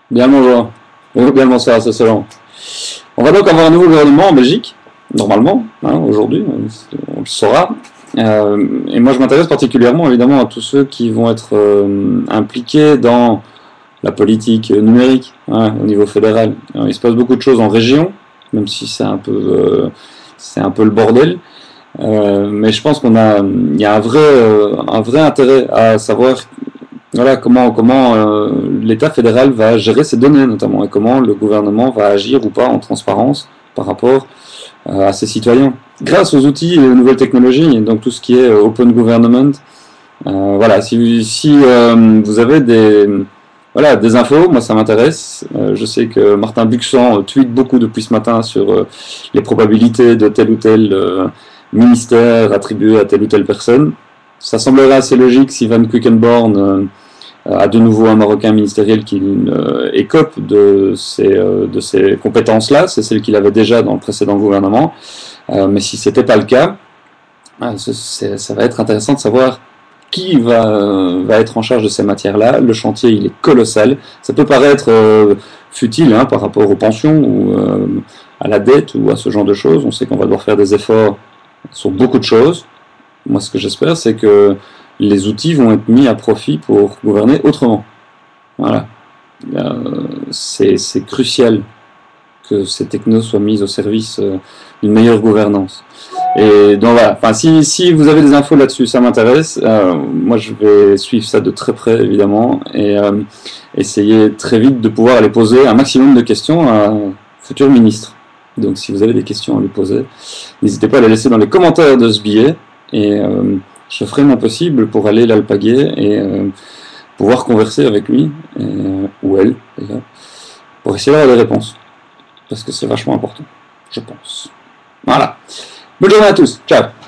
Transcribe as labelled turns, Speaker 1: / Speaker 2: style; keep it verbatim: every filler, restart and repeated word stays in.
Speaker 1: Bien le bonjour. Bonjour, bien le bonsoir, c'est selon. On va donc avoir un nouveau gouvernement en Belgique, normalement, hein, aujourd'hui, on le saura. Euh, et moi, je m'intéresse particulièrement, évidemment, à tous ceux qui vont être euh, impliqués dans la politique numérique, hein, au niveau fédéral. Alors, il se passe beaucoup de choses en région, même si c'est un peu, euh, c'est un peu le bordel. Euh, mais je pense qu'on a, il y a un vrai, euh, un vrai intérêt à savoir voilà comment, comment euh, l'État fédéral va gérer ces données notamment et comment le gouvernement va agir ou pas en transparence par rapport euh, à ses citoyens. Grâce aux outils et aux nouvelles technologies, donc tout ce qui est open government, euh, voilà, si, si euh, vous avez des, voilà, des infos, moi ça m'intéresse. Euh, je sais que Martin Buxan tweet beaucoup depuis ce matin sur euh, les probabilités de tel ou tel euh, ministère attribué à telle ou telle personne. Ça semblerait assez logique si Van Quickenborn euh, a de nouveau un Marocain ministériel qui euh, écope de ces, euh, de ces compétences-là, c'est celle qu'il avait déjà dans le précédent gouvernement. Euh, mais si ce n'était pas le cas, euh, ça va être intéressant de savoir qui va, euh, va être en charge de ces matières-là. Le chantier, il est colossal. Ça peut paraître euh, futile hein, par rapport aux pensions ou euh, à la dette ou à ce genre de choses. On sait qu'on va devoir faire des efforts sur beaucoup de choses. Moi, ce que j'espère, c'est que les outils vont être mis à profit pour gouverner autrement. Voilà. Euh, c'est crucial que ces technos soient mis au service euh, d'une meilleure gouvernance. Et donc voilà, enfin, si, si vous avez des infos là-dessus, ça m'intéresse. Euh, moi, je vais suivre ça de très près, évidemment, et euh, essayer très vite de pouvoir aller poser un maximum de questions à un futur ministre. Donc si vous avez des questions à lui poser, n'hésitez pas à les laisser dans les commentaires de ce billet, et euh, je ferai mon possible pour aller l'alpaguer et euh, pouvoir converser avec lui, et, euh, ou elle, d'ailleurs, pour essayer d'avoir des réponses. Parce que c'est vachement important, je pense. Voilà. Bonne journée à tous. Ciao.